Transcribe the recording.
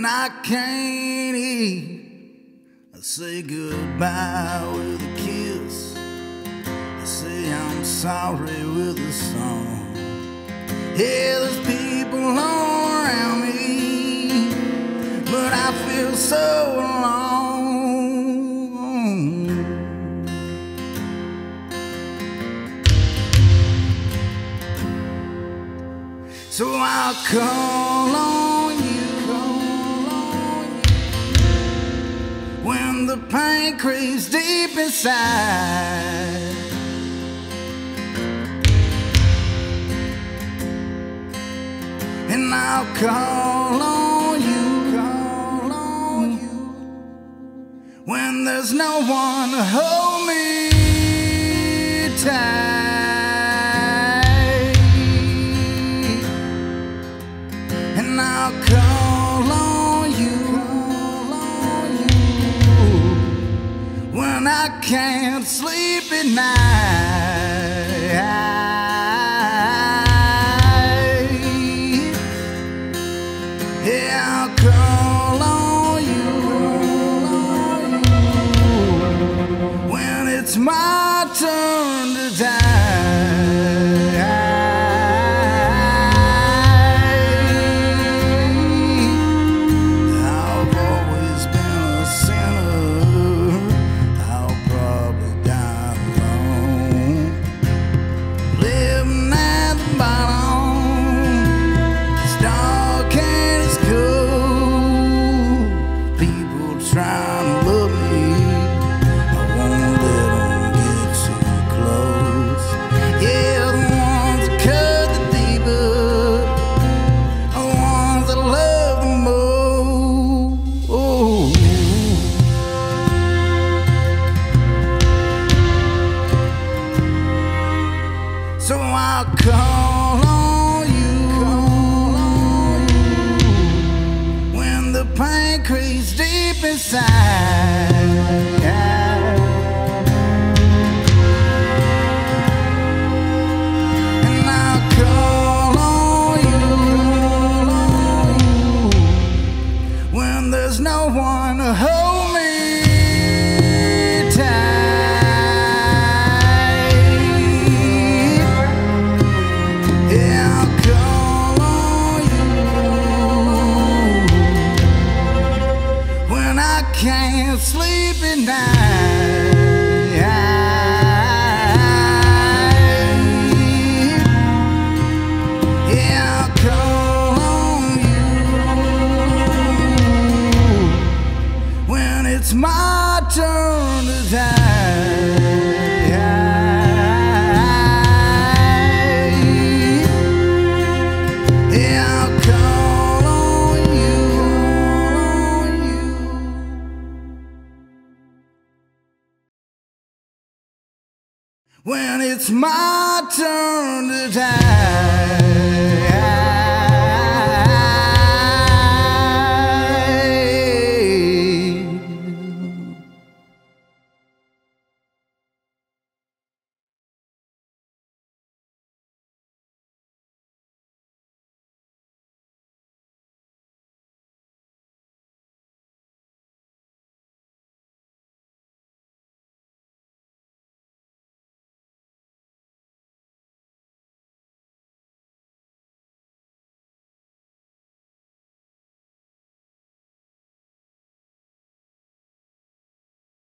when I can't eat. I say goodbye with a kiss. I say I'm sorry with a song. Yeah, there's people all around me, but I feel so alone. So I'll call on you when the pain creeps deep inside. And I'll call on you when there's no one to hold me tight. And I'll call on you when I can't sleep at night. Yeah, I'll call on you when it's my turn to die. I've always been a sinner. I'll probably die alone, living at the bottom. It's dark and it's cold. People trying to love me, I won't let them get too close. Yeah, the ones that cut the deepest are the ones that love the most. So I'll call on you when the pain creeps deep inside. And I'll call on you when there's no one to hold me tight. Yeah, I'll call on you when I can't sleep at night. Yeah, I'll call on you when it's my turn to die. Yeah, I'll call on you when it's my turn to die.